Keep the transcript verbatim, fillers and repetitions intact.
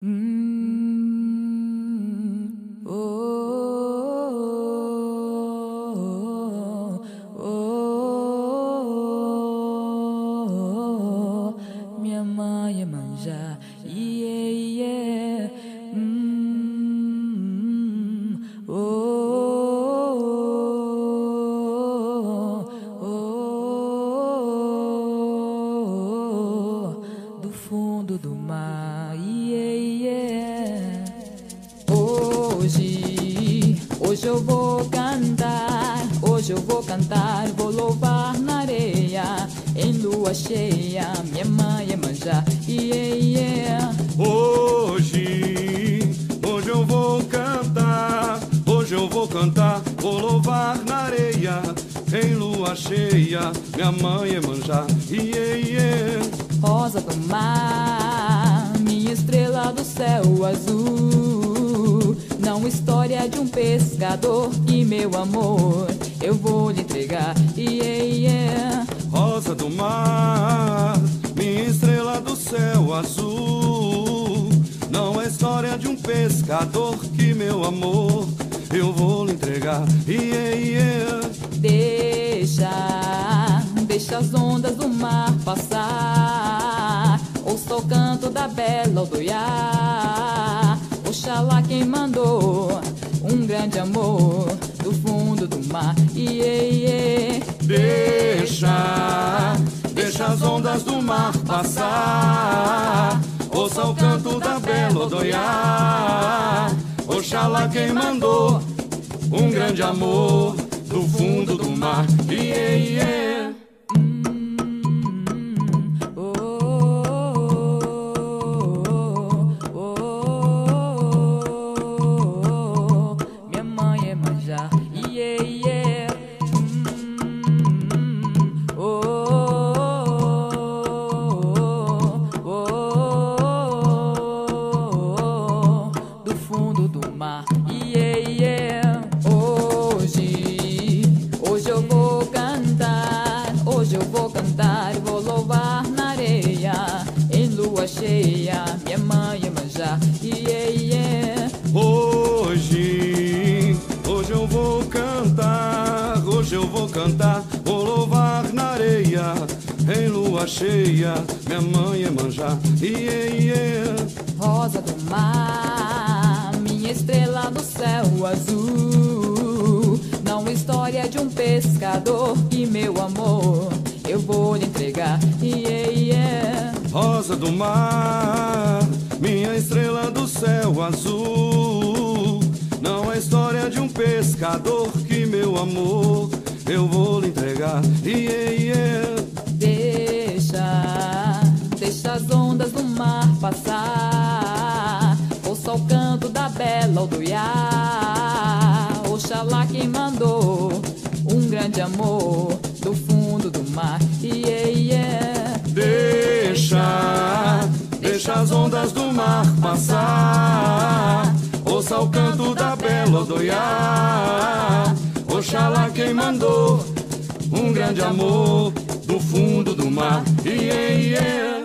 Hum, oh, oh, oh, minha mãe é manja, yeah, yeah. Hum, oh, oh, oh, do fundo do mar, yeah, yeah. Hoje, hoje eu vou cantar, hoje eu vou cantar, vou louvar na areia, em lua cheia, minha mãe é manja, yeah, yeah. Hoje, hoje eu vou cantar, hoje eu vou cantar, vou louvar na areia, em lua cheia, minha mãe é manja, yeah, yeah. Rosa do mar, minha estrela do céu azul, não história de um pescador e meu amor eu vou lhe entregar, yeah, yeah. Rosa do mar, minha estrela do céu azul, não é história de um pescador que meu amor eu vou lhe entregar, yeah, yeah. Deixa, deixa as ondas do mar passar, ouça o canto da bela Odoiá, oxalá quem mandou um grande amor do fundo do mar, yeah, yeah. Deixa, deixa as ondas do mar passar, ouça o canto da bela Odoiá, oxalá quem mandou um grande amor do fundo do mar, yeah, yeah. Minha mãe é manja, yeah, yeah. Hum, oh, oh, oh, do fundo do mar, yeah, yeah. Hoje, hoje eu vou cantar, hoje eu vou cantar, vou louvar na areia, em lua cheia, minha mãe é manja, yeah, yeah. Hoje, hoje eu vou cantar, hoje eu vou cantar, vou louvar na areia, em lua cheia, minha mãe é manja, yeah, yeah. Rosa do mar, minha estrela do céu azul, não história de um pescador e meu amor eu vou lhe entregar, yeah, yeah. Rosa do mar, minha estrela do céu azul, não é história de um pescador que meu amor eu vou lhe entregar, yeah, yeah. Deixa, deixa as ondas do mar passar, ouça o canto da bela Odoiá, oxalá quem mandou um grande amor do fundo do mar, yeah, yeah. Deixa, deixa as ondas do mar passar, ouça o canto da bela Odoiá, oxalá quem mandou um grande amor do fundo do mar, yeah, yeah.